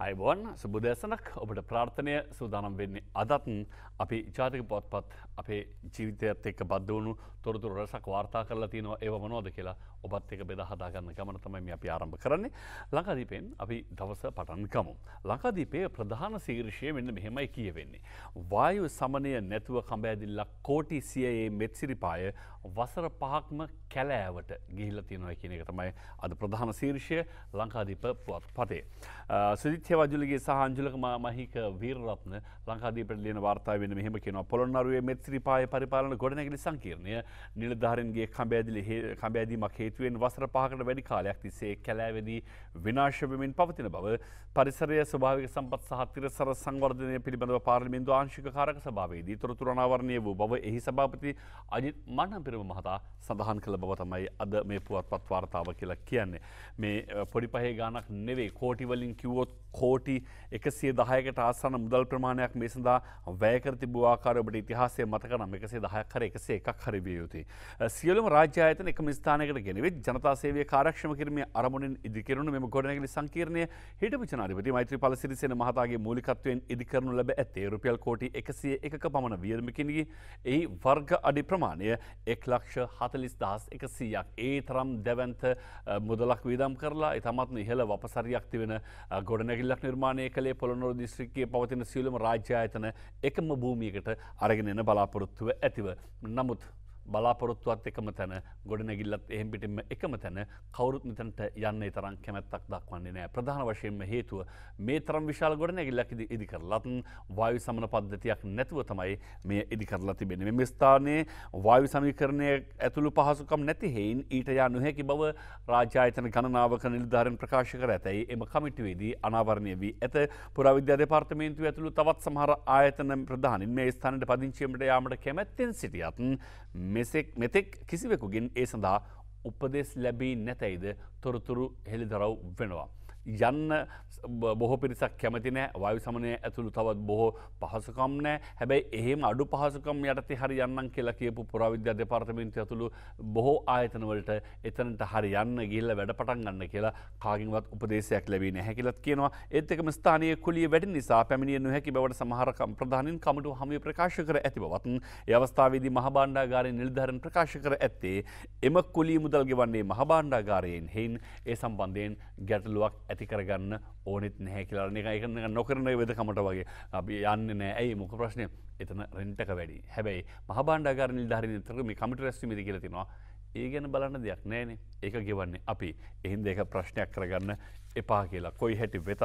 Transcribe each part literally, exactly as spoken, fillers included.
අයිබෝන් සුබදෑසනක් ඔබට ප්‍රාර්ථනය සූදානම් වෙන්නේ අදත් අපි ජාතික පොත්පත් අපේ ජීවිතයත් එක්ක බද්ධ වුණු තොරතුරු රසක් වාර්තා කරලා තියෙනවා ඒව මොනවද කියලා ඔබත් එක්ක බෙදා හදා ගන්න ගමන තමයි මේ අපි ආරම්භ කරන්නේ. ලංකාදීපෙන් අපි දවස පටන් ගමු. ලංකාදීපයේ ප්‍රධාන ශීර්ෂය මෙන්න මෙහෙමයි කියවෙන්නේ. වායු සමනය නැතුව කඹ කෝටි සියයේ මෙත්සිරිපාය වසර පහක්ම කැලෑවට ගිහිල්ලා තියෙනවා කියන එක තමයි අද ප්‍රධාන ශීර්ෂය ලංකාදීප පුවත්පතේ. සුජිත් හේවාජුලිගේ සහ අංජුලක මහික වීරරත්න ලංකාදීපට ලියන වාර්තාවේ වෙන මෙහෙම කියනවා. පොළොන්නරුවේ මෙත්සිරිපාය පරිපාලන ගොඩනැගිලි සංකීර්ණය නිලධාරීන්ගේ කඹ ඇදීමක් හේතුවෙන් වසර පහකට වැඩි කාලයක් තිස්සේ කැලෑවේදී විනාශ වෙමින් පවතින බව පරිසරය ස්වභාවික සම්පත් සහ තිරසර සංවර්ධනය පිළිබඳව පාර්ලිමේන්තු ආංශික කාරක සභාවේදී තොරතුරු අනාවරණය වූ බව එහි සභාපති අජිත් මන්නපිරම මහතා සඳහන් කළ බව තමයි අද මේ පුවත්පත් වාර්තාව කියලා කියන්නේ. මේ පොඩි පහේ ගාණක් නෙවෙයි කෝටි වලින් කිව්වොත් කෝටි එකසිය දහයකට ආසන්න මුදල් ප්‍රමාණයක් මේ සඳහා වැය කර තිබූ ආකාරය ඔබට ඉතිහාසයේ මතක නම් එකසිය දහයක් හරි එකසිය එකක් හරි විය යුතුයි. සියලුම රාජ්‍ය ආයතන එකම ස්ථානයකට ගෙනවිත් ජනතා සේවය කාර්යක්ෂම කිරීමේ අරමුණින් ඉදිකරනු මෙම ගොඩනැගිලි සංකීර්ණය හිටපු ජනාධිපති මෛත්‍රීපාල සිරිසේන මහතාගේ මූලිකත්වයෙන් ඉදිකරනු ලැබ ඇත්තේ රුපියල් කෝටි එකසිය එකක පමණ වියදමකින්ගේ එහි වර්ග අඩි ප්‍රමාණය එක් ලක්ෂ හතළිස් දහස් එකසීයක්. ඒ තරම් දැවැන්ත මුදලක් වියදම් කරලා ඉතාමත්ම ඉහළ වපසරියක් තිබෙන ගොඩනැගිල්ලක් නිර්මාණය කළේ පොළොන්නරුව දිස්ත්‍රික්කයේ පවතින සියලුම රාජ්‍ය ආයතන එකම භූමියකට අරගෙන එන බලාපොරොත්තුව ඇතිව. නමුත් බලාපොරොත්තුවත් එකම තැන ගොඩනැගිල්ලත් එහෙම් පිටින්ම එකම තැන කවුරුත් මෙතනට යන්න ඒ තරම් කැමැත්තක් දක්වන්නේ නැහැ. ප්‍රධාන වශයෙන්ම හේතුව මේ තරම් විශාල ගොඩනැගිල්ලක් ඉදි කරලත් වායු සමන පද්ධතියක් නැතුව තමයි මේ ඉදි කරලා තිබෙන්නේ. මේ ස්ථානයේ වායු සමීකරණය ඇතුළු පහසුකම් නැති හේයින් ඊට යා නොහැකි බව රාජ්‍ය ආයතන ගණනාවක නිලධාරීන් ප්‍රකාශ කර ඇතැයි එම කමිටුවේදී අනාවරණය වී ඇත. පුරාවිද්‍යා දෙපාර්තමේන්තුව ඇතුළු තවත් සමහර ආයතන ප්‍රධානීන් මේ ස්ථානයට පදිංචිවීමට යාමට කැමැත්තෙන් සිටියත් මෙසෙක් මෙතෙක් කිසිවෙකුගෙන් ඒ සඳහා උපදෙස් ලැබී නැතැයිද තොරතුරු හෙළිදරව් වෙනවා. යන්න බොහෝ පිරිසක් කැමති නෑ වායු සමනය ඇතුළු තවත් බොහෝ පහසුකම් නෑ. හැබැයි එහෙම අඩු පහසුකම් යටතේ හරි යන්නම් කියලා කියපු පුරාවිද්‍යා දෙපාර්තමේන්තුව ඇතුළු බොහෝ ආයතන වලට එතනට හරි යන්න ගිහිල්ලා වැඩ පටන් ගන්න කියලා කාගෙන්වත් උපදේශයක් ලැබී නැහැ කියලාත් කියනවා. ඒත් එකම ස්ථානීය කුලිය වැඩි නිසා පැමිණිය නොහැකි බවට සමහර ප්‍රධානීන් කමිටුව හමුවේ ප්‍රකාශ කර ඇති බවත් ඒ අවස්ථාවේදී මහ භාණ්ඩාගාරයේ නිලධාරීන් ප්‍රකාශ කර ඇත්තේ එම කුලිය මුදල් ගෙවන්නේ මහ භාණ්ඩාගාරයෙන් හේයින් ඒ සම්බන්ධයෙන් ගැටලුවක් ඇති කරගන්න ඕනෙත් නැහැ කියලා. නිකන් ඒක නිකන් නොකරන වෙදකමට වගේ අපි යන්නේ නැහැ. ඇයි මොකද ප්‍රශ්නේ? එතන රෙන්ට් එක වැඩි. හැබැයි මහ භාණ්ඩාගාර නිලධාරීන් විතර මේ කමිටු රැස්වීමේදී කියලා තියෙනවා. ඒ ගැන බලන්න දෙයක් නැහැනේ. ඒක ගෙවන්නේ අපි. එහෙනම් ඒක ප්‍රශ්නයක් කරගන්න එපා කියලා. කොයි හැටි වෙතත්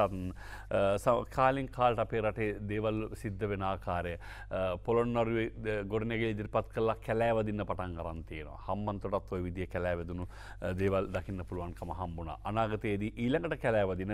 කාලින් කාලට අපේ රටේ දේවල් සිද්ධ වෙන ආකාරය පොළොන්නරුවේ ගොඩනැගිලි ඉදිරිපත් කළා කැලෑවදින්න පටන් අරන් තියෙනවා. හම්බන්තොටත් ওই විදිය කැලෑවදුණු දේවල් දකින්න පුළුවන්කම හම්බුණා. අනාගතයේදී ඊළඟට කැලෑවදින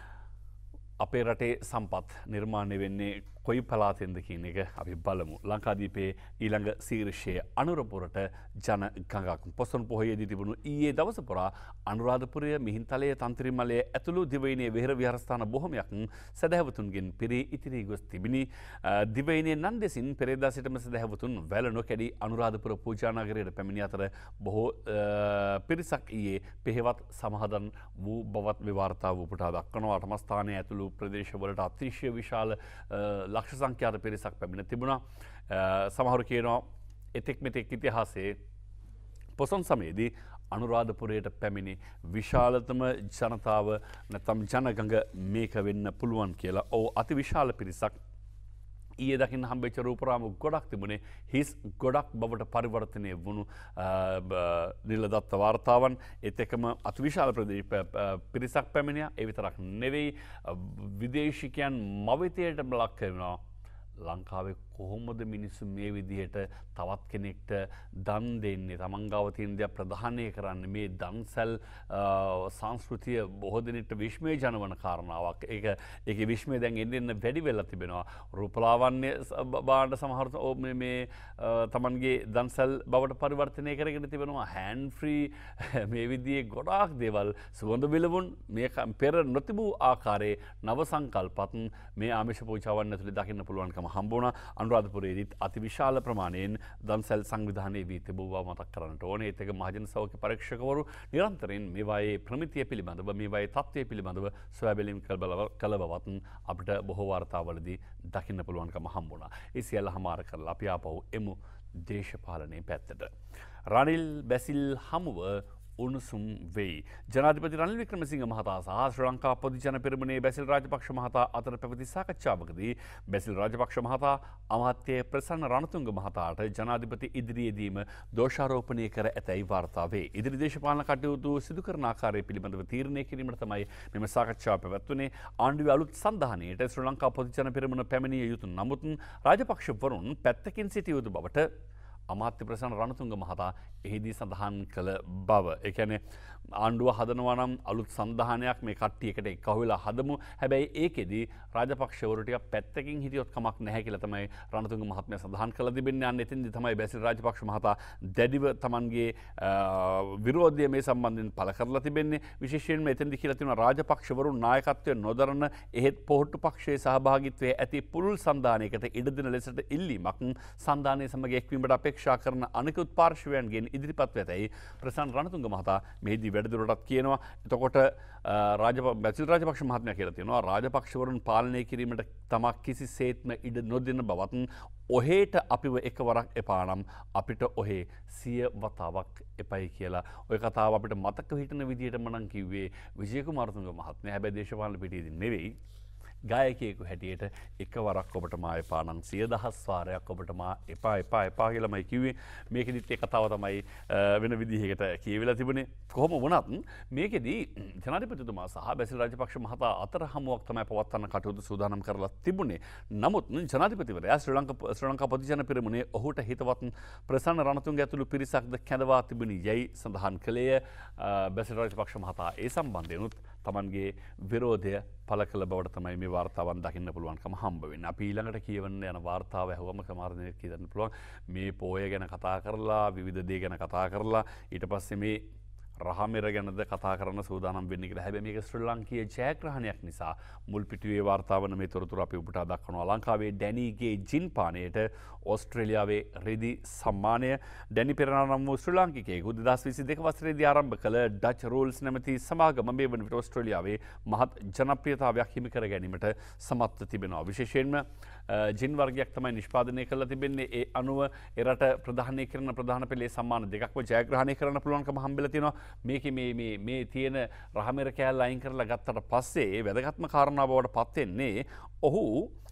අපේ රටේ සම්පත් නිර්මාණය වෙන්නේ කොයි පළාතෙන්ද කියන එක අපි බලමු. ලංකාදීපයේ ඊළඟ ශීර්ෂය අනුරපුරට ජන ගඟක්. පොසොන් පොහොයේදී තිබුණු ඊයේ දවස පුරා අනුරාධපුරය, මිහින්තලය, තන්ත්‍රීමලය ඇතුළු දිවයිනේ වෙහෙර විහාරස්ථාන බොහොමයක් සැදැහැවතුන්ගෙන් පිරී ඉතිරී ගොස් තිබිණි. දිවයිනේ නන්දෙසින් පෙරේදා සිටම සැදැහැවතුන් වැල නොකැඩී අනුරාධපුර පූජා නගරයට පැමිණි අතර බොහෝ පිරිසක් ඊයේ පෙහෙවත් සමාදන් වූ බවත් විවාර්තා වූ පුටා දක්වනවා. අටමස්ථානයේ ඇතුළු ප්‍රදේශවලට අතිශය විශාල ලක්ෂ සංඛ්‍යාත පිරිසක් පැමිණ තිබුණා. සමහරු කියනවා එතෙක් මෙතෙක් ඉතිහාසයේ පොසොන් සමයේදී අනුරාධපුරයට පැමිණි විශාලතම ජනතාව නැත්නම් ජනගඟ මේක වෙන්න පුළුවන් කියලා. ඔව් අති විශාල පිරිසක් ඊයේ දකින්න හම්බෙච්ච රූපරාම ගොඩක් තිබුණේ හිස් ගොඩක් බවට පරිවර්තනය වුණු නිලදත්ත වාර්තාවන්. ඒත් එකම අතිවිශාල පිරිසක් පැමිණියා. ඒ විතරක් නෙවෙයි විදේශිකයන් මවිතයට ලක් කරනවා. ලංකාවේ කොහොමද මිනිස්සු මේ විදිහට තවත් කෙනෙක්ට දන් දෙන්නේ? තමන් ගාව තියෙන දේ ප්‍රධානය කරන්නේ මේ දන්සැල් සංස්කෘතිය බොහෝ දෙනෙක්ට විශ්මය ජනවන කාරණාවක්. ඒක ඒකේ විශ්මය දැන් එන්න එන්න වැඩි වෙලා තිබෙනවා. රූපලාවන්‍ය බාණ්ඩ සමහර මේ තමන්ගේ දන්සැල් බවට පරිවර්තනය කරගෙන තිබෙනවා. හෑන්ඩ් ෆ්‍රී මේ විදිහේ ගොඩාක් දේවල් සුවඳ විලවුන් මේ පෙර නොතිබූ ආකාරයේ නව සංකල්පත් මේ ආමිෂ පූජාවන් ඇතුළේ දකින්න පුළුවන්කම හම්බ වුණා. අනුරාධපුරයේදීත් අතිවිශාල ප්‍රමාණයෙන් දන්සැල් සංවිධානය වී තිබූ බව මතක් කරන්නට ඕනේ. ඒත් ඒක මහජන සෞඛ්‍ය පරීක්ෂකවරු නිරන්තරයෙන් මේවායේ ප්‍රමිතිය පිළිබඳව මේවායේ තත්ත්වය පිළිබඳව සොයා බැලීම් කළ බවත් අපිට බොහෝ වාර්තාවලදී දකින්න පුළුවන්කම හම්බ වුණා. ඒ සියල්ල හමාර කරලා අපි ආපහු එමු දේශපාලනයේ පැත්තට. රනිල් බැසිල් හමුව උණුසුම් වෙයි. ජනාධිපති රනිල් වික්‍රමසිංහ මහතා සහ ශ්‍රී ලංකා පොදු ජන පෙරමුණේ බැසිල් රාජපක්ෂ මහතා අතර පැවති සාකච්ඡාවකදී බැසිල් රාජපක්ෂ මහතා අමාත්‍ය ප්‍රසන්න රණතුංග මහතාට ජනාධිපති ඉදිරියේදීම දෝෂාරෝපණය කර ඇතැයි වාර්තා වේ. ඉදිරි දේශපාලන කටයුතු සිදු කරන ආකාරය පිළිබඳව තීරණය කිරීමට තමයි මෙම සාකච්ඡාව පැවැත්වුණේ. ආණ්ඩුවේ අලුත් සංධානයට ශ්‍රී ලංකා පොදු ජන පෙරමුණ පැමිණිය යුතු නමුත් රාජපක්ෂවරුන් පැත්තකින් සිටිය යුතු බවට අමාත්‍ය ප්‍රසන්න රණතුංග මහතා එහිදී සඳහන් කළ බව. ඒ කියන්නේ ආණ්ඩුව හදනවා නම් අලුත් සංධානයක් මේ කට්ටියකට එක්කහු වෙලා හදමු. හැබැයි ඒකෙදී රාජපක්ෂවරු ටික පැත්තකින් හිටියොත් කමක් නැහැ කියලා තමයි රණතුංග මහත්මයා සඳහන් කළ තිබෙන්නේ. අන්න එතෙන්දී තමයි බැසිල් රාජපක්ෂ මහතා දැඩිව තමන්ගේ විරෝධය මේ සම්බන්ධයෙන් පළ කරලා තිබෙන්නේ. විශේෂයෙන්ම එතෙන්දී කියලා තියෙනවා රාජපක්ෂවරු නායකත්වය නොදරන එහෙත් පොහොට්ටු පක්ෂයේ සහභාගීත්වයේ ඇති පුළුල් සංධානයකට ඉඩ දෙන ලෙසට ඉල්ලීමක් සංධානයේ සමග එක්වීමට අපේක්ෂා කරන අනෙකුත් පාර්ශවයන්ගෙන් ඉදිරිපත් වෙතයි ප්‍රසන්න රණතුංග මහතා මෙහිදී වැඩිදුරටත් කියනවා. එතකොට බැසිල් රාජපක්ෂ මහත්මයා කියලා තියෙනවා රාජපක්ෂවරුන් පාලනය කිරීමට තමක් කිසිසේත්ම ඉඩ නොදෙන බවත් ඔහේට අපිව එකවරක් එපා නම් අපිට ඔහේ සිය වතාවක් එපයි කියලා ඔය කතාව අපිට මතක හිටින විදිහටම නම් කිව්වේ විජය කුමාරතුංග මහත්මයා. හැබැයි දේශපාලන පිටියේදී නෙවෙයි. ගායකයෙකු හැටියට එකවරක් ඔබට මා එපා නම් සිය දහස් වාරයක් ඔබට මා එපා එපා එපා කියලාමයි කිව්වේ. මේකෙදිත් ඒ කතාව තමයි වෙන විදිහකට කියවිලා තිබුණේ. කොහොම වුණත් මේකෙදී ජනාධිපතිතුමා සහ බැසිල් රාජපක්ෂ මහතා අතර හමුවක් තමයි පවත්වන්න කටයුතු සූදානම් කරලා තිබුණේ. නමුත් ජනාධිපතිවරයා ශ්‍රී ලංකා ශ්‍රී ලංකා පොදු ජන පෙරමුණේ ඔහුට හිතවත් ප්‍රසන්න රණතුංග ඇතුළු පිරිසක්ද කැඳවා තිබුණි යයි සඳහන් කළේය. බැසිල් රාජපක්ෂ මහතා ඒ සම්බන්ධයෙන්ුත් තමන්ගේ විරෝධය පළ කළ බවට තමයි මේ වාර්තාවන් දකින්න පුළුවන්කම හම්බ වෙන්නේ. අපි ඊළඟට කියවන්න යන වාර්තාව ඇහුවම සමහර දෙනෙක් කියන්න පුළුවන් මේ පෝය ගැන කතා කරලා විවිධ දේ ගැන කතා කරලා ඊට පස්සේ මේ රහමෙර ගැනද කතා කරන්න සූදානම් වෙන්නේ කියලා. හැබැයි මේක ශ්‍රී ලංකීය ජයග්‍රහණයක් නිසා මුල් පිටුවේ වාර්තා වන මේ තොරතුරු අපි ඔබට දක්වනවා. ලංකාවේ ඩැනීගේ ජින් පානයට ඕස්ට්‍රේලියාවේ රෙදි සම්මානය. ඩැනි පෙරේරා නම් වූ ශ්‍රී ලාංකිකයෙකු දෙදහස් විසි දෙක වසරේදී ආරම්භ කළ ඩච් රූල්ස් නැමැති සමාගම මේ වන විට ඕස්ට්‍රේලියාවේ මහත් ජනප්‍රියතාවයක් හිමි කර ගැනීමට සමත්ව තිබෙනවා. විශේෂයෙන්ම ජින් වර්ගයක් තමයි නිෂ්පාදනය කරලා තිබෙන්නේ. ඒ අනුව එරට ප්‍රධානය කරන ප්‍රධාන පෙළේ සම්මාන දෙකක්ම ජයග්‍රහණය කරන්න පුළුවන්කම හම්බෙලා තියෙනවා. මේක මේ මේ මේ තියෙන රහමෙර කෑල්ල අයින් කරලා ගත්තට පස්සේ වැදගත්ම කාරණාව බවට පත් වෙන්නේ ඔහු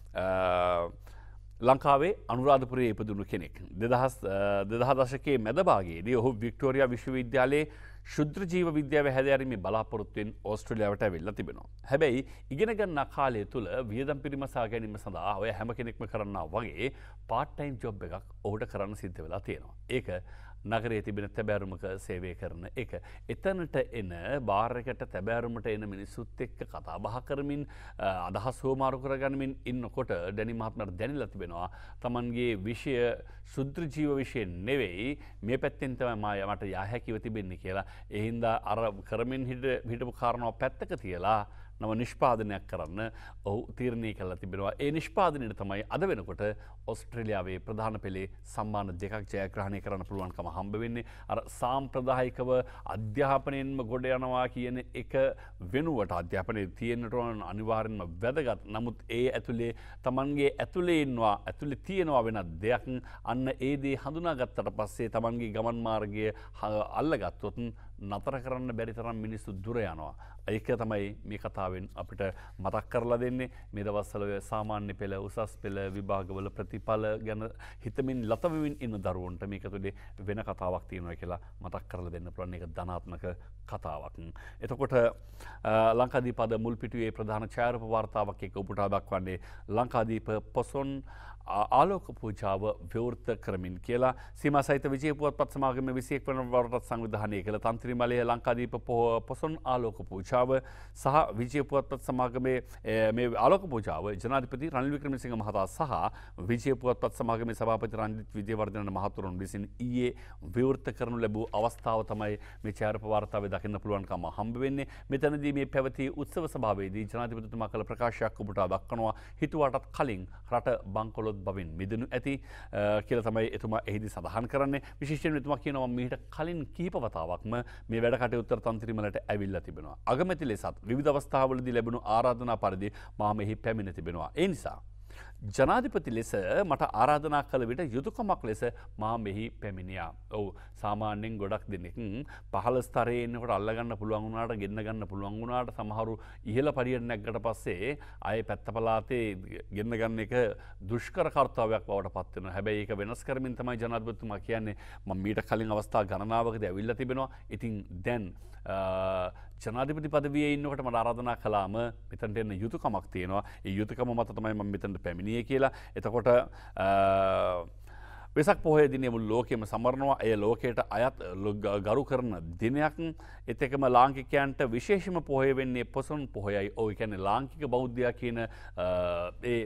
ලංකාවේ අනුරාධපුරයේ ඉපදුණු කෙනෙක්. දෙදහස් දෙදහ දශකයේ මැද භාගයේදී ඔහු වික්ටෝරියා විශ්වවිද්‍යාලයේ ශුද්‍ර ජීව විද්‍යාව හැදෑරීමේ බලාපොරොත්තුවෙන් ඕස්ට්‍රේලියාවට ඇවිල්ලා තිබෙනවා. හැබැයි ඉගෙන ගන්නා කාලය තුල වියදම් පිරිමසා ගැනීම සඳහා ඔය හැම කෙනෙක්ම කරන්නා වගේ පාර්ට් ටයිම් ජොබ් එකක් ඔහුට කරන්න සිද්ධ වෙලා තියෙනවා. ඒක නගරයේ තිබෙන තැබෑරුමක සේවය කරන එක. එතනට එන බාර් එකට තැබෑරුමට එන මිනිස්සුත් එක්ක කතා බහ කරමින් අදහස් හොමාරු කරගනිමින් ඉන්නකොට ඩැනි මහත්මයාට දැනෙලා තිබෙනවා තමන්ගේ විෂය ශුද්‍ර ජීව විෂය නෙවෙයි මේ පැත්තෙන් තමයි මා මට යා හැකිව තිබෙන්නේ කියලා. ඒ හින්දා අර කරමින් හිටපු කාරණාව පැත්තක තියලා නව නිෂ්පාදනයක් කරන්න ඔහු තීරණය කළා තිබෙනවා. ඒ නිෂ්පාදනයට තමයි අද වෙනකොට ඕස්ට්‍රේලියාවේ ප්‍රධාන පෙළේ සම්මාන දෙකක් ජයග්‍රහණය කරන්න පුළුවන්කම හම්බ වෙන්නේ. අර සාම්ප්‍රදායිකව අධ්‍යාපනයෙන්ම ගොඩ යනවා කියන එක වෙනුවට අධ්‍යාපනයේ තියෙන්නට ඕන අනිවාර්යෙන්ම වැදගත්. නමුත් ඒ ඇතුලේ Tamanගේ ඇතුලේ ඉන්නවා ඇතුලේ තියෙනවා වෙනත් දෙයක්. අන්න ඒ දේ හඳුනාගත්තට පස්සේ Tamanගේ ගමන් මාර්ගය අල්ලගත්තොත් නතර කරන්න බැරි තරම් මිනිස්සු දුර යනවා. ඒක තමයි මේ කතාවෙන් අපිට මතක් කරලා දෙන්නේ. මේ දවස්වල සාමාන්‍ය පෙළ උසස් පෙළ විභාගවල ප්‍රතිඵල ගැන හිතමින් ලතවෙමින් ඉන්න දරුවන්ට මේක තුළේ වෙන කතාවක් තියෙනවා කියලා මතක් කරලා දෙන්න පුළුවන්. ඒක ධනාත්මක කතාවක්. එතකොට ලංකාදීප අද මුල් පිටුවේ ප්‍රධාන ඡායාරූප වාර්තාවක් එක්ක ඔබට දක්වන්නේ ලංකාදීප පොසොන් ආලෝක පූජාව විවෘත කරමින් කියලා සීමා සහිත විජය පුවත්පත් සමාගමේ විසිඑක් වන වරටත් සංවිධානය කළ තන්ත්‍රීමලයේ ලංකාදීප පොසොන් ආලෝක පූජාව සහ විජය පුවත්පත් සමාගමේ මේ ආලෝක පූජාව ජනාධිපති රනිල් වික්‍රමසිංහ මහතා සහ විජය පුවත්පත් සමාගමේ සභාපති රංජිත් විජේවර්ධන මහතුරුන් විසින් ඊයේ විවෘත කරනු ලැබූ අවස්ථාව තමයි මේ ඡායාරූප වාර්තාවේ දකින්න පුළුවන්කම හම්බ වෙන්නේ. මෙතනදී මේ පැවති උත්සව සභාවේදී ජනාධිපතිතුමා කළ ප්‍රකාශයක් ඔබට දක්වනවා. හිතුවටත් කලින් රට බංකොලොත් අර්බුදත් බවින් මිදනු ඇති කියලා තමයි එතුමා එහිදී සඳහන් කරන්නේ. විශේෂයෙන් එතුමා කියනවා මීට කලින් කීප වතාවක්ම මේ වැඩ කටයුතු තන්ත්‍රීමලට ඇවිල්ලා තිබෙනවා. අගමැති ලෙසත් විවිධ අවස්ථාවලදී ලැබුණු ආරාධනා පරිදි මා මෙහි පැමිණ තිබෙනවා. ඒ නිසා ජනාධිපති ලෙස මට ආරාධනා කළ විට යුතුයකමක් ලෙස මා මෙහි පැමිණියා. ඔව් සාමාන්‍යයෙන් ගොඩක් දෙනෙක් පහළ ස්තරයේ ඉන්නකොට අල්ලගන්න පුළුවන් වුණාට ගෙන්න ගන්න පුළුවන් වුණාට සමහරු ඉහළ පරියට නැග්ගට පස්සේ ආයේ පැත්ත පළාතේ ගෙන්න ගන්න එක දුෂ්කර කාර්යයක් බවට පත් වෙනවා. හැබැයි ඒක වෙනස් කරමින් තමයි ජනාධිපතිතුමා කියන්නේ මම මීට කලින් අවස්ථා ගණනාවකදී ඇවිල්ලා තිබෙනවා. ඉතින් දැන් ජනාධිපති පදවියේ ඉන්නකොට මට ආරාධනා කළාම මෙතනට එන්න යුතුයකමක් තියෙනවා. ඒ යුතුයකම මත තමයි මම මෙතනට පැමිණියේ කියලා. එතකොට වෙසක් පොහොය දිනේ මුළු ලෝකෙම සමරනවා. එය ලෝකයට අයත් ගරු කරන දිනයක්. ඒත් එක්කම ලාංකිකයන්ට විශේෂම පොහොය වෙන්නේ පොසොන් පොහොයයි. ඔව් ඒ කියන්නේ ලාංකික බෞද්ධයා කියන ඒ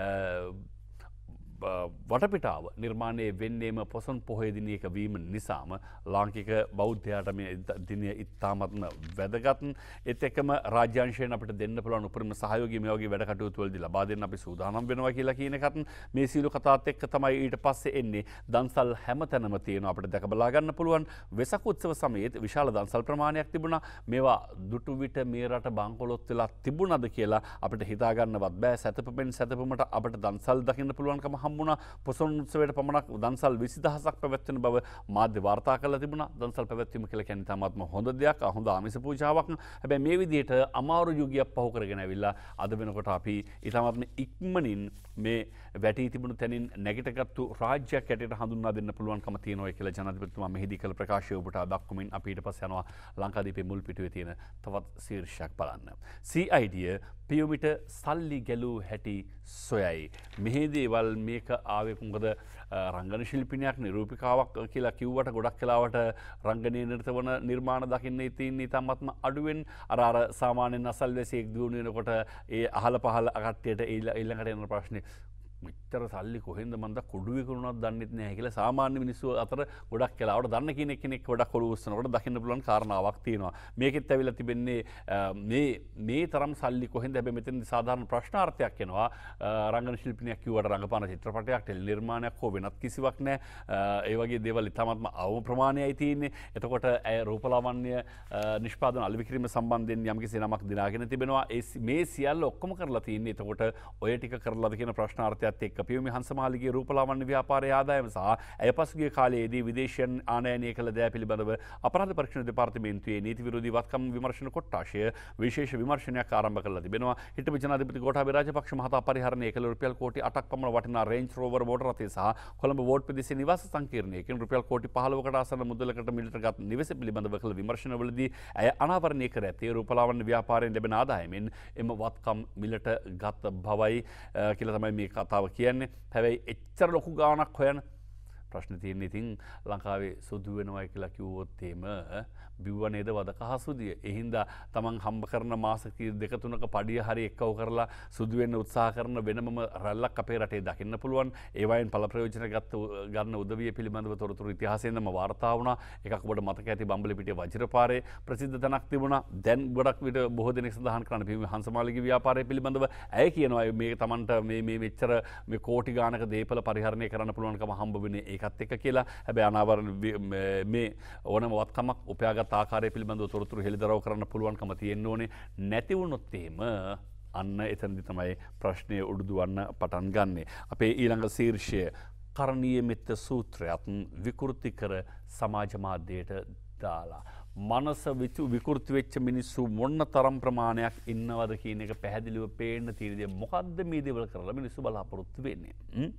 වටපිටාව නිර්මාණය වෙන්නේම පොසොන් පොහොය දිනයක වීම නිසාම ලාංකික බෞද්ධයාට මේ දිනය ඉතාමත්ම වැදගත්. ඒත් එක්කම රාජ්‍යාංශයෙන් අපිට දෙන්න පුළුවන් උපරිම සහයෝගය මේ වගේ වැඩ කටයුතු වලදී ලබා දෙන්න අපි සූදානම් වෙනවා කියලා කියන එකත් මේ සීළු කතාවත් එක්ක තමයි ඊට පස්සේ එන්නේ. දන්සල් හැමතැනම තියෙනවා අපිට දැක බලා ගන්න පුළුවන්. වෙසක් උත්සව සමයේත් විශාල දන්සල් ප්‍රමාණයක් තිබුණා. මේවා දුටු විට මේ රට බංකොලොත් වෙලා තිබුණාද කියලා අපිට හිතා ගන්නවත් බෑ. සැතපෙමින් සැතපෙමට අපිට දන්සල් දකින්න පුළුවන්කම හම්බුණා. පොසොන් උත්සවයට පමණක් දන්සල් විසි දහසක් පැවැත්වෙන බව මාධ්‍ය වාර්තා කරලා තිබුණා. දන්සල් පැවැත්වීම කියලා කියන්නේ තාමත්ම හොඳ දෙයක්, හොඳ ආමිස පූජාවක්. හැබැයි මේ විදිහට අමාරු යුගයක් පහු කරගෙන ඇවිල්ලා අද වෙනකොට අපි ඊටමත්ම ඉක්මනින් මේ වැටී තිබුණු තැනින් නැගිටගත්තු රාජ්‍යයක් ඇටයට හඳුන්වා දෙන්න පුළුවන්කම තියෙනවා කියලා ජනාධිපතිතුමා මෙහිදී කළ ප්‍රකාශය ඔබට දක්වමින් අපි ඊට පස්සේ යනවා ලංකාදීපේ මුල් පිටුවේ තියෙන තවත් ශීර්ෂයක් බලන්න. සී අයි ඩී පියුමිට සල්ලි ගැලූ හැටි සොයයි. මෙහිදී වල් මේක ආවේ මොකද රංගන ශිල්පිනියක් නිරූපිකාවක් කියලා කිව්වට ගොඩක් කලාවට රංගනයේ නිරත වන නිර්මාණ දකින්න ඉතින් ඉතාමත්ම අඩුවෙන් අර අර සාමාන්‍යයෙන් අසල්වැසියෙක් දුවන වෙනකොට ඒ අහල පහල කට්ටියට ඊළඟට එන ප්‍රශ්නේ මෙච්චර සල්ලි කොහෙන්ද මන්ද කුඩු විකුණුණාද දන්නෙත් නැහැ කියලා සාමාන්‍ය මිනිස්සු අතර ගොඩක් කලාවට දන්න කෙනෙක් කෙනෙක් ගොඩක් ඔලුව උස්සනකොට දකින්න පුළුවන් කාරණාවක් තියෙනවා. මේකෙත් ඇවිල්ලා තිබෙන්නේ මේ මේ තරම් සල්ලි කොහෙන්ද හැබැයි මෙතනදී සාධාරණ ප්‍රශ්නාර්ථයක් එනවා. රංගන ශිල්පිනියක් කිව්වට රංගපාන චිත්‍රපටයක් ටෙලි නිර්මාණයක් හෝ වෙනත් කිසිවක් නැහැ. ඒ වගේ දේවල් ඉතාමත්ම අවම ප්‍රමාණයයි තියෙන්නේ. එතකොට ඇය රූපලාවන්‍ය නිෂ්පාදන අලෙවි කිරීම සම්බන්ධයෙන් යම්කිසි නමක් දිනාගෙන තිබෙනවා. මේ සියල්ල ඔක්කොම කරලා තියෙන්නේ. එතකොට ඔය ටික කරලාද කියන ප්‍රශ්නාර්ථය එක්ක පියුමි හංසමාලිගේ රූපලාවන්‍ය ව්‍යාපාරයේ ආදායම සහ ඇය පසුගිය කාලයේදී විදේශයන් ආනයනය කළ දෑ පිළිබඳව අපරාධ පරීක්ෂණ දෙපාර්තමේන්තුවේ නීති විරෝධී වත්කම් විමර්ශන කොට්ටාශය විශේෂ විමර්ශනයක් ආරම්භ කරලා තිබෙනවා. හිටපු ජනාධිපති ගෝඨාභය රාජපක්ෂ මහතා පරිහරණය කළ රුපියල් කෝටි අටක් පමණ වටිනා රේන්ජ් රෝවර් මෝටර රථය සහ කොළඹ වෝඩ් ප්‍රදේශයේ නිවාස සංකීර්ණයකින් රුපියල් කෝටි පහළොවකට ආසන්න මුදලකට මිලටගත් නිවෙස පිළිබඳව කළ විමර්ශනවලදී ඇය අනාවරණය කර ඇත්තේ රූපලාවන්‍ය ව්‍යාපාරයෙන් ලැබෙන ආදායමෙන් එම වත්කම් මිලට ගත් බවයි කියලා තමයි මේ කතාව කියන්නේ. හැබැයි එච්චර ලොකු ගාණක් හොයන ප්‍රශ්න තියෙන්නේ ඉතින් ලංකාවේ සුදු වෙනවා කියලා කිව්වොත් එහෙම බිව්ව නේද වද කහසුදිය. ඒ හින්දා තමන් හම්බ කරන මාස දෙක තුනක පඩිය හරි එක්කව කරලා සුදු වෙන්න උත්සාහ කරන වෙනමම රැල්ලක් අපේ රටේ දකින්න පුළුවන්. ඒ වයින් ඵල ප්‍රයෝජන ගත්ත ගන්න උදවිය පිළිබඳව තොරතුරු ඉතිහාසයෙන්ම වාර්තා වුණා. එකක් ඔබට මතක ඇති බම්බලපිටිය වජිරපාරේ ප්‍රසිද්ධ තැනක් තිබුණා. දැන් ගොඩක් විට බොහෝ දෙනෙක් සඳහන් කරන පියුමි හංසමාලිගේ ව්‍යාපාරය පිළිබඳව ඇය කියනවා මේ තමන්ට මේ මේ මෙච්චර මේ කෝටි ගානක දේපල පරිහරණය කරන්න පුළුවන්කම හම්බ වෙන්නේ ඒකත් එක්ක කියලා. හැබැයි අනාවරණ මේ ඕනම වත්කමක් උපයාගත් ආකාරය පිළිබඳව තොරතුරු හෙළිදරව් කරන්න පුළුවන්කම තියෙන්න ඕනේ. නැති වුණොත් එහෙම අන්න එතනදි තමයි ප්‍රශ්නය උඩුදුවන්න පටන් ගන්නෙ. අපේ ඊළඟ ශීර්ෂය කරණීය මෙත්ත සූත්‍රයත් විකෘති කර සමාජ මාධ්‍යයට දාලා. මනස විකෘති වෙච්ච මිනිස්සු මොන්න තරම් ප්‍රමාණයක් ඉන්නවද කියන එක පැහැදිලිව පේන්න තියෙන දේ මොකද්ද මේ දේවල් කරලා මිනිස්සු බලාපොරොත්තු වෙන්නේ.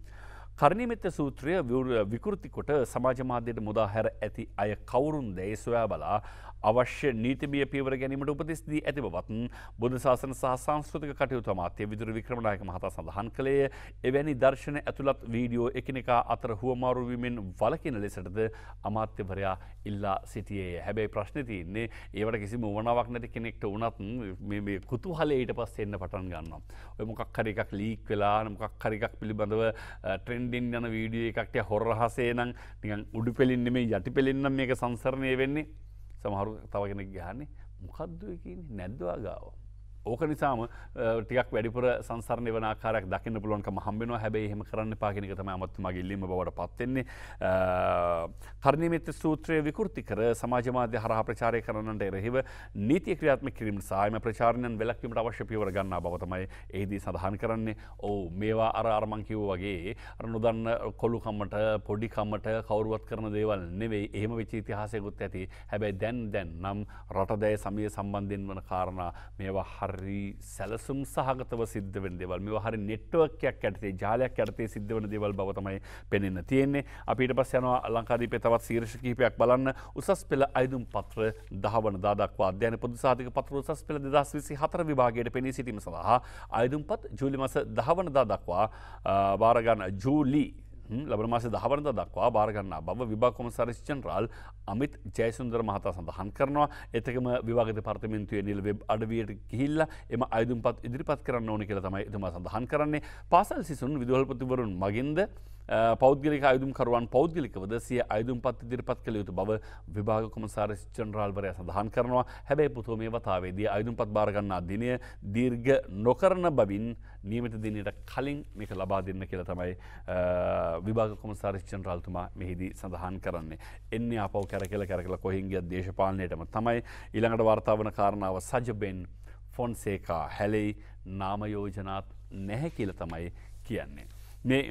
කරණීය මෙත්ත සූත්‍රය විකෘති කොට සමාජ මාධ්‍යයට මුදා හැර ඇති අය කවුරුන්ද ඒ සොයා බලා අවශ්‍ය නීතිමය පියවර ගැනීමට උපදෙස් දී ඇති බවත් බුද්ධ ශාසන සහ සංස්කෘතික කටයුතු අමාත්‍ය විදුර වික්‍රමනායක මහතා සඳහන් කළේය. එවැනි දර්ශන ඇතුළත් වීඩියෝ එකිනෙකා අතර හුවමාරු වීමෙන් වළකින ලෙසටද අමාත්‍යවරයා ඉල්ලා සිටියේය. හැබැයි ප්‍රශ්නේ තියෙන්නේ ඒවට කිසිම උවමනාවක් නැති කෙනෙක්ට වුණත් මේ මේ කුතුහලයේ ඊට පස්සේ එන්න පටන් ගන්නවා. ඔය මොකක් හරි එකක් ලීක් වෙලා මොකක් හරි එකක් පිළිබඳව ට්‍රෙන්ඩින් යන වීඩියෝ එකක් තියා හොර රහසේ නම් නිකන් උඩු පෙලින් නෙමෙයි යටි පෙලින් නම් මේක සංසරණය වෙන්නේ. සමහරු තව කෙනෙක් ගහන්නේ මොකද්ද ඔය කියන්නේ නැද්ද ආගාව ඕක නිසාම ටිකක් වැඩිපුර සංසරණය වන ආකාරයක් දකින්න පුළුවන්කම හම්බ වෙනවා. හැබැයි එහෙම කරන්න එපා කියන එක තමයි අමාත්‍යතුමාගේ ඉල්ලීම බවට පත් වෙන්නේ. කර්ණීයමිත්‍ර සූත්‍රය විකෘති කර සමාජ මාධ්‍ය හරහා ප්‍රචාරය කරන්නට එරෙහිව නීතිය ක්‍රියාත්මක කිරීම සහ එම ප්‍රචාරණයන් වැළැක්වීමට අවශ්‍ය පියවර ගන්නා බව තමයි එහිදී සඳහන් කරන්නේ. ඔව් මේවා අර අර මං කිව්වා වගේ අර නොදන්න කොළු කම්මට පොඩි කම්මට කවුරුවත් කරන දේවල් නෙවෙයි. එහෙම වෙච්ච ඉතිහාසයකුත් ඇති. හැබැයි දැන් දැන් නම් රටදැය සමිය සම්බන්ධයෙන් වන කාරණා මේවා හරි සැලසුම් සහගතව සිද්ධ වෙන දේවල්. මේවා හරි නෙට්වර්ක් එකක් යටතේ ජාලයක් යටතේ සිද්ධ වෙන දේවල් බව තමයි පෙනෙන්න තියෙන්නේ. අපි ඊට පස්සේ යනවා ලංකාදීපේ තවත් ශීර්ෂ කිහිපයක් බලන්න. උසස් පෙළ අයදුම් පත්‍ර දහ වනදා දක්වා අධ්‍යයන පොදු සහතික පත්‍ර උසස් පෙළ දෙදහස් විසි හතර විභාගයට පෙනී සිටීම සඳහා අයදුම්පත් ජූලි මාස දහ වනදා දක්වා බාර ගන්න ජූලි ලබන මාසේ දහ වනදා දක්වා බාර ගන්නා බව විභාග කොමසාරිස් ජෙනරාල් අමිත් ජයසුන්දර මහතා සඳහන් කරනවා. එතකම විභාග දෙපාර්තමේන්තුවේ නිල වෙබ් අඩවියට ගිහිල්ලා එම අයදුම්පත් ඉදිරිපත් කරන්න ඕනේ කියලා තමයි එතුමා සඳහන් කරන්නේ. පාසල් සිසුන් විදුහල්පතිවරුන් මගින්ද පෞද්ගලික අයදුම්කරුවන් පෞද්ගලිකවද සිය අයදුම්පත් ඉදිරිපත් කළ යුතු බව විභාග කොමසාරිස් ජෙනරාල්වරයා සඳහන් කරනවා. හැබැයි පුතෝ මේ වතාවේදී අයදුම්පත් බාර ගන්නා දිනය දීර්ඝ නොකරන බවින් නියමිත දිනයට කලින් මේක ලබා දෙන්න කියලා තමයි විභාග කොමසාරිස් ජෙනරාල්තුමා මෙහිදී සඳහන් කරන්නේ. එන්නේ ආපහු කැරකෙල කැරකෙල කොහෙන් ගියත් දේශපාලනයටම තමයි. ඊළඟට වාර්තා වන කාරණාව සජබෙන් ෆොන්සේකා හැලෙයි නාම යෝජනාත් නැහැ කියලා තමයි කියන්නේ. මේ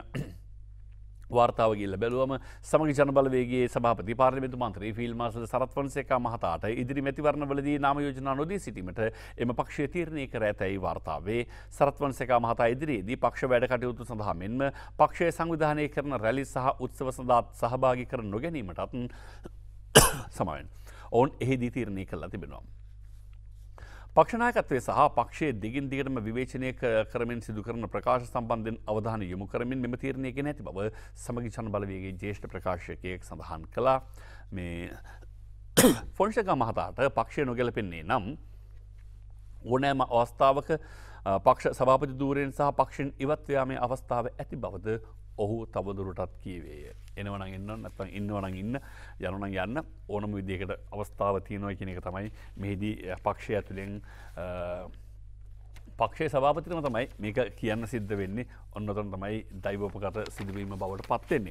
වාර්තාව ගිහිල්ලා බැලුවම සමගි ජනබලවේගයේ සභාපති පාර්ලිමේන්තු මන්ත්‍රී ෆීල්ඩ් මාර්ෂල් සරත් ෆොන්සේකා මහතාට ඉදිරි මැතිවරණවලදී නාම යෝජනා නොදී සිටීමට එම පක්ෂය තීරණය කර ඇතැයි වාර්තාවේ. සරත් ෆොන්සේකා මහතා ඉදිරියේදී පක්ෂ වැඩ කටයුතු සඳහා මෙන්ම පක්ෂය සංවිධානය කරන රැලි සහ උත්සව සඳහා සහභාගී කර නොගැනීමටත් සමාවෙන් ඔවුන් එහිදී තීරණය කළා තිබෙනවා. පක්ෂනායකත්වය සහ පක්ෂයේ දිගින් දිගටම විවේචනය කරමින් සිදු කරන ප්‍රකාශ සම්බන්ධයෙන් අවධානය යොමු කරමින් මෙම තීරණය ගෙන ඇති බව සමගි ජන බලවේගයේ ජ්‍යෙෂ්ඨ ප්‍රකාශකයෙක් සඳහන් කළා. මේ ෆොන්සේකා මහතාට පක්ෂය නොගැලපෙන්නේ නම් ඕනෑම අවස්ථාවක පක්ෂ සභාපති ධූරයෙන් සහ පක්ෂෙන් ඉවත් යාමේ අවස්ථාව ඇති බවද ඔහු තවදුරටත් කීවේය. එනවනම් එන්න නැත්නම් ඉන්නවනම් ඉන්න යනවනම් යන්න ඕනම විදිහකට අවස්ථාව තියෙනවා කියන එක තමයි මෙහිදී පක්ෂය ඇතුලෙන් පක්ෂයේ සභාපතිතුමා තමයි මේක කියන්න සිද්ධ වෙන්නේ. ඔන්න ඔතන තමයි දෛවෝපගත සිදුවීම බවට පත් වෙන්නේ.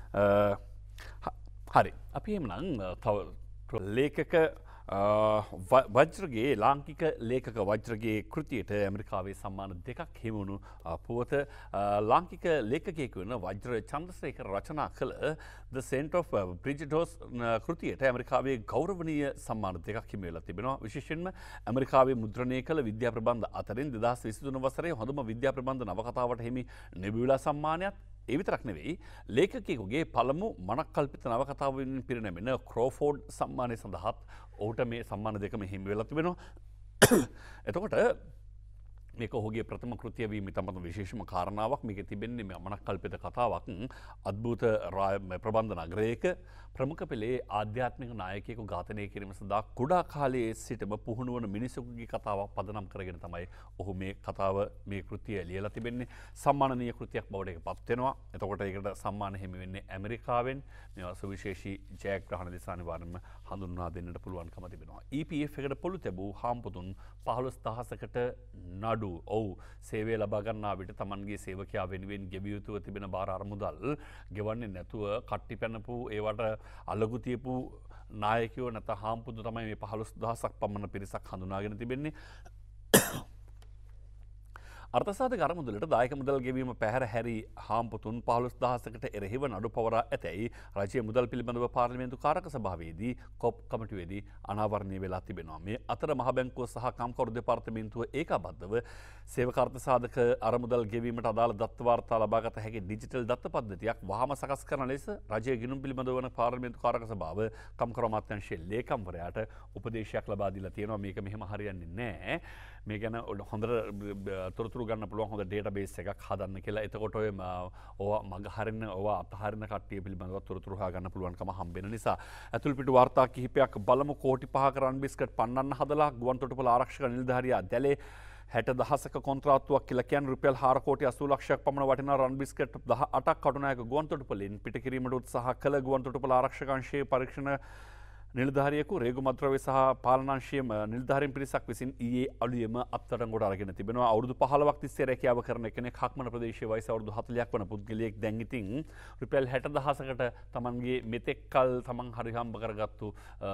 හරි. අපි එහෙමනම් තව ලේඛක වජ්‍රගේ ලාංකික ලේඛක වජ්‍රගේ කෘතියට ඇමරිකාවේ සම්මාන දෙකක් හිමුණු පුවත ලාංකික ලේඛකයෙකු වන වජ්‍ර චන්ද්‍රසේකර රචනා කළ The Scent of Bridget Jones කෘතියට ඇමරිකාවේ ගෞරවනීය සම්මාන දෙකක් හිමි වෙලා තිබෙනවා. විශේෂයෙන්ම ඇමරිකාවේ මුද්‍රණය කළ විද්‍යා ප්‍රබන්ධ අතරින් දෙදහස් විසිතුන වසරේ හොඳම විද්‍යා ප්‍රබන්ධ නවකතාවට හිමි නෙබියුලා සම්මානයත් ඒ විතරක් නෙවෙයි ලේඛකයෙකුගේ පළමු මනක්කල්පිත නවකතාවෙන් පිරිනැමෙන ක්‍රෝෆෝඩ් සම්මානය සඳහාත් ඔහුට මේ සම්මාන දෙකම හිමි වෙලා තිබෙනවා. එතකොට මේක ඔහුගේ ප්‍රථම කෘතිය වීම තමයි විශේෂම කාරණාවක්. මේකේ තිබෙන්නේ මේ මනක්කල්පිත කතාවක්. අද්භූත ප්‍රබන්ධ නගරයක ප්‍රමුඛ පෙළේ ආධ්‍යාත්මික නායකයෙකු ඝාතනය කිරීම සඳහා කුඩා කාලයේ සිටම පුහුණු වන මිනිසෙකුගේ කතාවක් පදනම් කරගෙන තමයි ඔහු මේ කතාව මේ කෘතිය ලියලා තිබෙන්නේ. සම්මානනීය කෘතියක් බවට ඒක පත් වෙනවා. එතකොට ඒකට සම්මාන හිමි වෙන්නේ ඇමරිකාවෙන්. මේවා සුවිශේෂී ජයග්‍රහණ ලෙස අනිවාර්යයෙන්ම හඳුන්වා දෙන්නට පුළුවන්කම තිබෙනවා. E P F එකට පොළු තැබූ හාම්පුතුන් පහළොස් දහසකට නඩු. ඔව් සේවය ලබා ගන්නා විට තමන්ගේ සේවකයා වෙනුවෙන් ගෙවිය යුතුව තිබෙන බාර අරමුදල් ගෙවන්නේ නැතුව කට්ටි පැනපු ඒවට අලගු තියපු නායකයෝ නැත්නම් හාම්පුතු තමයි මේ පහළොස් දහසක් පමණ පිරිසක් හඳුනාගෙන තිබෙන්නේ. අර්ථසාධක අරමුදලට දායක මුදල් ගෙවීම පැහැර හැරි හාම්පුතුන් පහළොස් දහසකට එරෙහිව නඩු පවරා ඇතැයි රජයේ මුදල් පිළිබඳව පාර්ලිමේන්තු කාරක සභාවේදී කොප් කමිටුවේදී අනාවරණය වෙලා තිබෙනවා. මේ අතර මහ බැංකුව සහ කම්කරු දෙපාර්තමේන්තුව ඒකාබද්ධව සේවක අර්ථසාධක අරමුදල් ගෙවීමට අදාළ දත්ත වාර්තා ලබාගත හැකි ඩිජිටල් දත්ත පද්ධතියක් වහාම සකස් කරන ලෙස රජයේ ගිණුම් පිළිබඳව වන පාර්ලිමේන්තු කාරක සභාව කම්කරු අමාත්‍යාංශයේ ලේකම්වරයාට උපදේශයක් ලබා දීලා තියෙනවා. මේක මෙහෙම හරියන්නේ නැහැ. මේ ගැන හොඳට තොරතුරු ගන්න පුළුවන් හොඳ ඩේටාබේස් එකක් හදන්න කියලා. එතකොට ඔය ඕවා මග හරින්න ඕවා අතහරින කට්ටිය පිළිබඳව තොරතුරු හොයාගන්න පුළුවන්කම හම්බ වෙන නිසා ඇතුල් පිටු වාර්තා කිහිපයක් බලමු. කෝටි පහක රන් බිස්කට් පන්නන්න හදලා ගුවන් තොටුපළ ආරක්ෂක නිලධාරියා දැලේ හැට දහසක කොන්ත්‍රාත්තුවක් කියලා කියන්නේ රුපියල් හාර කෝටි අසූ ලක්ෂයක් පමණ වටිනා රන් බිස්කට් දහ අටක් කටුනායක ගුවන් තොටුපළෙන් පිට කිරීමට උත්සාහ කළ ගුවන් තොටුපළ ආරක්ෂක අංශයේ පරීක්ෂණ නිලධාරියෙකු රේගුමද්‍රව්‍ය සහ පාලනාංශයේ නිලධාරීන් පිරිසක් විසින් ඊයේ අලුයම අත්අඩංගුවට අරගෙන තිබෙනවා. අවුරුදු පහළොවක් තිස්සේ රැකියාව කරන කෙනෙක් හක්මන ප්‍රදේශයේ වයස අවුරුදු හතළියක් වන පුද්ගලයෙක් දැන් ඉතින් රුපියල් හැට දහසකට තමන්ගේ මෙතෙක් කල් තමන් හරි හම්බ කරගත්තු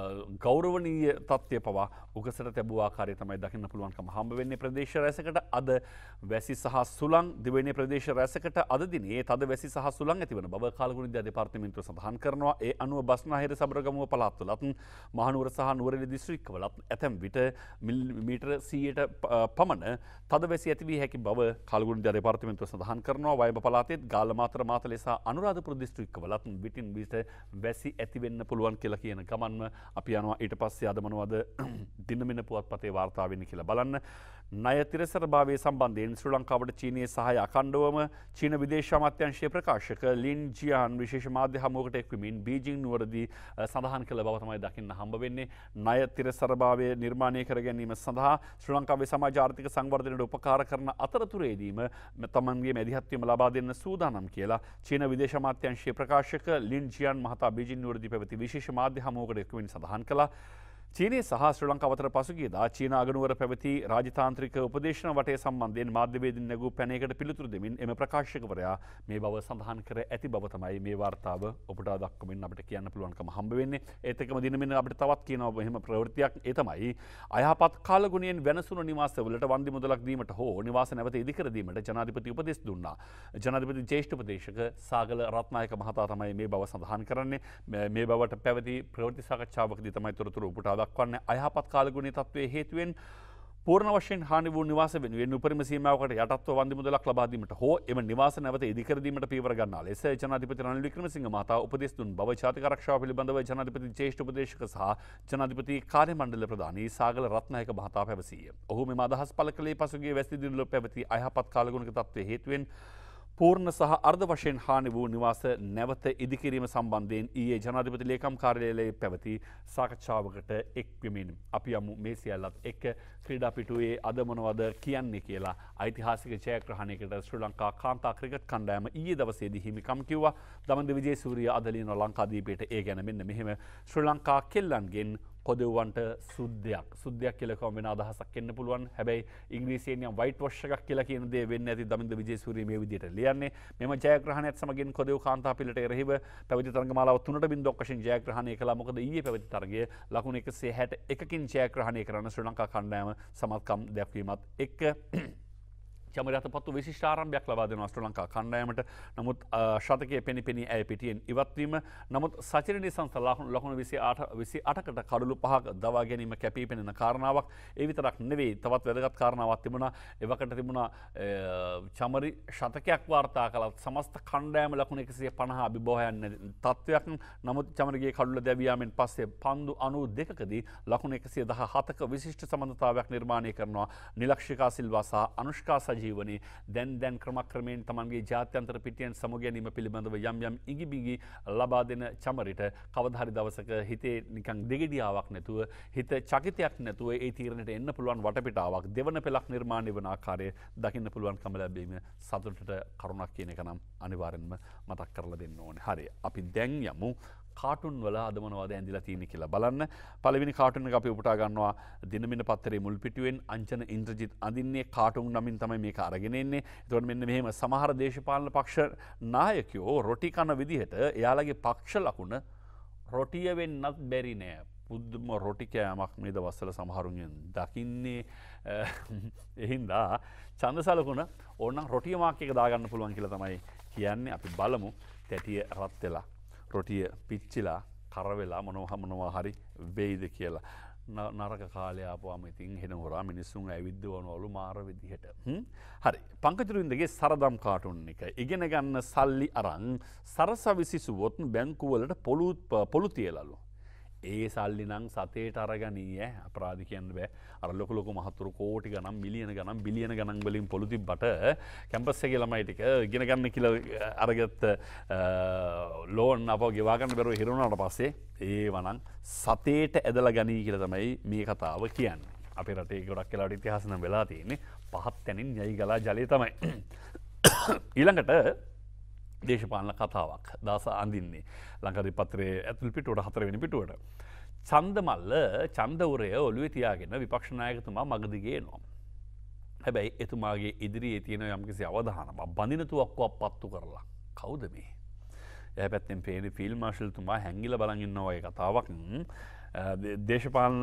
ගෞරවනීය තත්ත්වය පවා උගසට තැබූ ආකාරය තමයි දකින්න පුළුවන්කම හම්බ වෙන්නේ. ප්‍රදේශ රැසකට අද වැසි සහ සුළං දිවයිනේ ප්‍රදේශ රැසකට අද දිනේ තද වැසි සහ සුළං ඇතිවන බව කාලගුණ විද්‍යා දෙපාර්තමේන්තුව සඳහන් කරනවා. ඒ අනුව බස්නාහිර සබරගමුව පළාත්වලත් මහනුවර සහ නුවරඑළිය දිස්ත්‍රික්කවලත් ඇතැම් විට මිලිමීටර සීයට පමණ තද වැසි ඇති වී හැකි බව කාලගුණ විද්‍යා දෙපාර්තමේන්තුව සඳහන් කරනවා. වයඹ පළාතේත් ගාල්ල මාතර මාතලේ සහ අනුරාධපුර දිස්ත්‍රික්කවලත් විටින් විට වැසි ඇති වෙන්න පුළුවන් කියලා කියන ගමන්ම අපි යනවා ඊට පස්සේ අද මොනවද දිනමින පුවත්පතේ වාර්තා වෙන්නේ කියලා බලන්න. ණය තිරසරභාවය සම්බන්ධයෙන් ශ්‍රී ලංකාවට චීනයේ සහාය අඛණ්ඩවම චීන විදේශ අමාත්‍යාංශයේ ප්‍රකාශක ලින් ජියාන් විශේෂ මාධ්‍ය හමුවකට එක්වමින් බීජිං නුවරදී සඳහන් කළ බව තමයි දකින්න හම්බ වෙන්නේ. ණය තිරසරභාවය නිර්මාණය කර ගැනීම සඳහා ශ්‍රී ලංකාවේ සමාජ ආර්ථික සංවර්ධනයට උපකාර කරන අතරතුරේදීම තමන්ගේ මැදිහත් වීම ලබා දෙන්න සූදානම් කියලා චීන විදේශ අමාත්‍යාංශයේ ප්‍රකාශක ලින් ජියාන් මහතා බීජිං නුවරදී පැවති විශේෂ මාධ්‍ය හමුවකට එක්වමින් සඳහන් කළා. චීනය සහ ශ්‍රී ලංකාව අතර පසුගියදා චීන අගනුවර පැවති රාජතාන්ත්‍රික උපදේශන වටය සම්බන්ධයෙන් මාධ්‍යවේදීන් නැගූ පැනයකට පිළිතුරු දෙමින් එම ප්‍රකාශකවරයා මේ බව සඳහන් කර ඇති බව තමයි මේ වාර්තාව ඔබට දක්වමින් අපිට කියන්න පුළුවන්කම හම්බ වෙන්නේ. ඒත් එක්කම දිනමින් අපිට තවත් කියනවා එහෙම ප්‍රවෘත්තියක්. ඒ තමයි අයහපත් කාලගුණයෙන් වෙනසුණු නිවාසවලට වන්දි මුදලක් දීමට හෝ නිවාස නැවත ඉදිකර දීමට ජනාධිපති උපදෙස් දුන්නා. ජනාධිපති ජ්‍යෙෂ්ඨ උපදේශක සාගල රත්නායක මහතා තමයි මේ බව සඳහන් කරන්නේ. මේ බවට පැවති ප්‍රවෘත්ති සාකච්ඡාවකදී තමයි තොරතුරු උපුටා දක්වන්නේ. අයහපත් කාලගුණී තත්ත්වයේ හේතුවෙන් පූර්ණ වශයෙන් හානි වූ නිවාස වෙනුවෙන් උපරිම සීමාවකට යටත්ව වන්දි මුදලක් ලබා දීමට හෝ එම නිවාස නැවත ඉදිකර දීමට පියවර ගන්නා ලෙස ජනාධිපති රනිල් වික්‍රමසිංහ මහතා උපදෙස් දුන් බව ජාතික ආරක්ෂාව පිළිබඳව ජනාධිපති ජ්‍යෙෂ්ඨ උපදේශක සහ ජනාධිපති කාර්ය මණ්ඩල ප්‍රධානී සාගල රත්නායක මහතා පැවසීය. ඔහු මෙම අදහස් පළ කළේ පසුගිය වැසි දිනවල පැවති අයහපත් කාලගුණික තත්ත්වයේ හේතුවෙන් පූර්ණ සහ අර්ධ වශයෙන් හානි වූ නිවාස නැවත ඉදිකිරීම සම්බන්ධයෙන් ඊයේ ජනාධිපති ලේකම් කාර්යාලයේ පැවති සාකච්ඡාවකට එක්වෙමින් අපි යමු මේ සියල්ලත් එක්ක ක්‍රීඩා පිටුවේ අද මොනවද කියන්නේ කියලා ඓතිහාසික ජයග්‍රහණයකට ශ්‍රී ලංකා කාන්තා ක්‍රිකට් කණ්ඩායම ඊයේ දවසේදී හිමිකම් කිව්වා. දමන්ද විජේසූරිය අද ලියන ලංකාදීපයට ඒ ගැන මෙන්න මෙහෙම ශ්‍රී ලංකා කෙල්ලන්ගෙන් කොදෙව්වන්ට සුද්දයක් සුද්දයක් කියලා කම වෙන අදහසක් එන්න පුළුවන්. හැබැයි ඉංග්‍රීසියෙන් යම් වයිට් වොෂ් එකක් කියලා කියන දේ වෙන්නේ නැති දමින්ද විජේසූරිය මේ විදිහට ලියන්නේ. මෙම ජයග්‍රහණයත් සමගින් කොදෙව් කාන්තා පිළට එරෙහිව පැවති තරගමාලාව තුනට බිංදුවක් වශයෙන් ජයග්‍රහණය කළා. මොකද ඊයේ පැවති තරගය ලකුණු එකසිය හැට එකකින් ජයග්‍රහණය කරන ශ්‍රී ලංකා කණ්ඩායම සමත්කම් දැක්වීමත් එක්ක චමරත පත්තු විශිෂ්ට ආරම්භයක් ලබා දෙනවා ශ්‍රී ලංකා කණ්ඩායමට. නමුත් ශතකයේ පෙනි පෙනී ඇය පිටියෙන් ඉවත්වීම. නමුත් සචින නිසංස ලකුණු විසි අටකට කඩලු පහක් දවා ගැනීම කැපී පෙනෙන කාරණාවක්. ඒ විතරක් නෙවෙයි තවත් වැදගත් කාරණාවක් තිබුණා. එවකට තිබුණා චමරි ශතකයක් වාර්තා කළත් සමස්ත කණ්ඩායම ලකුණු එකසිය පනහ අභිබෝහයන් තත්ත්වයක්. නමුත් චමරිගේ කඩුල දැවියාමෙන් පස්සේ පන්දු අනූ දෙකකදී ලකුණු එකසිය දහ හතක විශිෂ්ට සම්බන්ධතාවයක් නිර්මාණය කරනවා නිලක්ෂිකා සිල්වා සහ අනුෂ්කා සජි ජීවනයේ දැන් දැන් ක්‍රමක්‍රමයෙන් තමන්ගේ ජාත්‍යන්තර පිටියෙන් සමු ගැනීම පිළිබඳව යම් යම් ඉඟිබිඟි ලබා දෙන චමරිට කවදා හරි දවසක හිතේ නිකන් දෙගිඩියාවක් නැතුව හිත චකිතයක් නැතුව ඒ තීරණයට එන්න පුළුවන් වටපිටාවක් දෙවන පෙළක් නිර්මාණය වන ආකාරය දකින්න පුළුවන්කම ලැබීම සතුටට කරුණක් කියන එක නම් අනිවාර්යෙන්ම මතක් කරලා දෙන්න ඕනේ. හරි අපි දැන් යමු කාටුන් වල අද මොනවද ඇඳිලා තියෙන්නේ කියලා බලන්න. පළවෙනි කාටුන් එක අපි උපුටා ගන්නවා දිනමින පත්තරේ මුල් පිටුවෙන් අංජන ඉන්ද්‍රජිත් අඳින්නේ කාටුන් නමින් තමයි මේක අරගෙන එන්නේ. ඒතකොට මෙන්න මෙහෙම සමහර දේශපාලන පක්ෂ නායකයෝ රොටි කන විදිහට එයාලගේ පක්ෂ ලකුණ රොටිය වෙන්නත් බැරි නෑ. පුදුම රොටි කෑමක් මේ දවස්වල සමහරුන්ගෙන් දකින්නේ. එහින්දා ඡන්දසලකුණ ඕනනම් රොටිය මාක් එක දාගන්න පුළුවන් කියලා තමයි කියන්නේ. අපි බලමු තැටිය රත් වෙලා රොටිය පිච්චිලා කරවෙලා මොනවා මොනවා හරි වෙයිද කියලා. නරක කාලය ආපුවාම ඉතින් හෙන හොරා මිනිස්සුන් ඇවිද්දවනවලු මාර විදිහට. හරි පංකජරුවින්දගේ සරදම් කාටුන් එක ඉගෙන ගන්න සල්ලි අරන් සරසවිසිසුවොත් බැංකුවලට පොලු පොලු තියලලු. ඒ සල්ලි නම් සතේට අරගනී ඈ අපරාධ කියන්න බෑ. අර ලොකු ලොකු මහතුරු කෝටි ගණන් මිලියන ගණන් බිලියන ගණන් වලින් පොලු තිබ්බට කැම්පස් එකේ ළමයි ටික ඉගෙන ගන්න කියලා අරගත්ත ලෝන් අපව ගෙවා ගන්න බැරුව හිරුණාට පස්සේ ඒව නම් සතේට ඇදලා ගනී කියලා තමයි මේ කතාව කියන්නේ. අපේ රටේ ගොඩක් වෙලාවට ඉතිහාස නම් වෙලා තියෙන්නේ පහත් තැනින් යයි ගලා ජලය තමයි. ඊළඟට දේශපාලන කතාවක් දාස අඳින්නේ ලංකාදීප පත්‍රයේ ඇතුල් පිටුවට හතරවෙනි පිටුවට ඡන්දමල්ල ඡන්දවරය ඔළුවේ තියාගෙන විපක්ෂ නායකතුමා මගදිගේ එනවා. හැබැයි එතුමාගේ ඉදිරියේ තියෙන යම්කිසි අවධානමක් බඳින තුවක්කුවක් පත්තු කරලා කවුද මේ? එයා පැත්තෙන් පේන ෆීල්ඩ් මාර්ෂල්තුමා හැංගිලා බලන් ඉන්නවා වගේ කතාවක්. දේශපාලන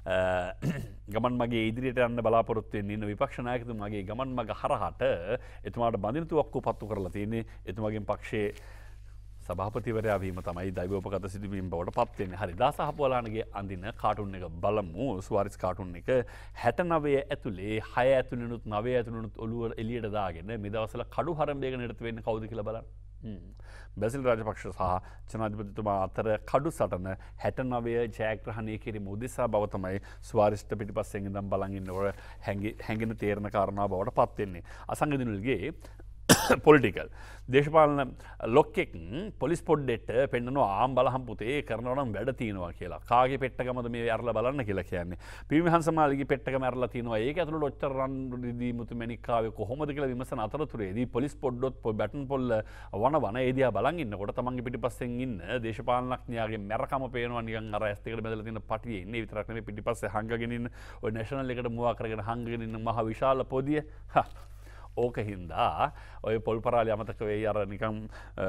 ගමන් මගේ ඉදිරියට යන්න බලාපොරොත්තු වෙන්න ඉන්න විපක්ෂ නායකතුමාගේ ගමන් මග හරහට එතුමාට බඳින තුවක්කුව පත්තු කරලා තියෙන්නේ. එතුමාගේ පක්ෂයේ සභාපතිවරයා වීම තමයි දෛවෝපගත සිදුවීම් බවට පත් වෙන්නේ. හරි දාස හපුවලානගේ අඳින කාටුන් එක බලමු. සුවාරිස් කාටුන් එක හැට නවය ඇතුලේ හය ඇතුළෙනුත් නවය ඇතුළෙනුත් ඔළුව එළියට දාගෙන මේ දවස්වල කඩු හරඹයක නිරත වෙන්නේ කවුද කියලා බලන්න. බැසිල් රාජපක්ෂ සහ ජනාධිපතිතුමා අතර කඩු සටන හැට නවය ජයග්‍රහණය කිරීම උදෙසා බව තමයි ස්වාරිෂ්ඨ පිටිපස්සෙන් ඉඳන් බලන් ඉන්නකොට හැඟෙන තේරෙන කාරණා බවට පත් වෙන්නේ. අසංගදිනුල්ගේ පොලිටිකල් දේශපාලන ලොක්කෙක් පොලිස් පොඩ්ඩෙට පෙන්න්නනවා ආම් බලහම් පුතේ කරනවනම් වැඩ තියෙනවා කියලා. කාගේ පෙට්ටකමද මේ ඇරලා බලන්න කියලා කියන්නේ. පිරිමිහන් සමාජයේ පෙට්ටකම ඇරලා තියෙනවා. ඒක ඇතුළට ඔච්චර රන් රිදී මුතු මැණික්කාවේ කොහොමද කියලා විමසන අතරතුරේදී පොලිස් පොඩ්ඩොත් බැටන් පොල්ල වන වන ඒ දිහා බලන් ඉන්නකොට තමන්ගේ පිටිපස්සෙන් ඉන්න දේශපාලනඥයාගේ මැරකම පේනවා නිකන් අර ඇස් දෙකට බැඳලා තියෙන පටියේ ඉන්නේ විතරක් නෙමෙයි පිටිපස්සේ හංගගෙන ඉන්න ඔය නැෂනල් එකට මුවා කරගෙන හංගගෙන ඉන්න මහ විශාල පොදිය. ඕක හින්දා ඔය පොල් පරාලි අමතක වෙයි අර නිකම්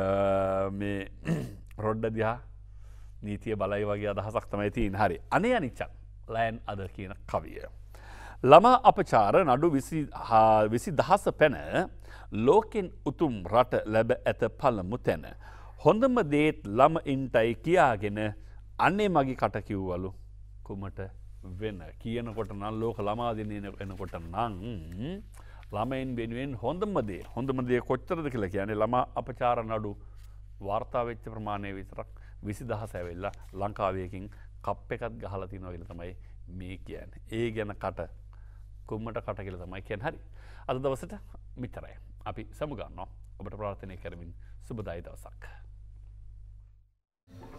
මේ රොඩ්ඩ දිහා නීතිය බලයි වගේ අදහසක් තමයි තියෙන. හරි. අනේ අනිච්චන් ලෑන් අද කියන කවිය. ළමා අපචාර නඩු විසි දහස පැන ලෝකෙන් උතුම් රට ලැබ ඇත පළමු තැන. හොඳම දේත් ළමයින්ටයි කියාගෙන අන්නේ මගේ කට කිව්වලු කුමට වෙන කියනකොට නම් ලෝක ළමා දින එනකොට නම් ළමයින් වෙනුවෙන් හොඳම දේ හොඳම දේ කොච්චරද කියලා කියන්නේ ළමා අපචාර නඩු වාර්තා වෙච්ච ප්‍රමාණය විතරක් විසි දහස ඇවිල්ලා ලංකාවේකින් කප් එකක් ගහලා තිනවා කියලා තමයි මේ කියන්නේ. ඒ ගැන කට කුම්මට කට කියලා තමයි කියන්නේ. හරි. අද දවසට මෙච්චරයි. අපි සමු ගන්නවා. ඔබට ප්‍රාර්ථනා කරමින් සුබදායි දවසක්.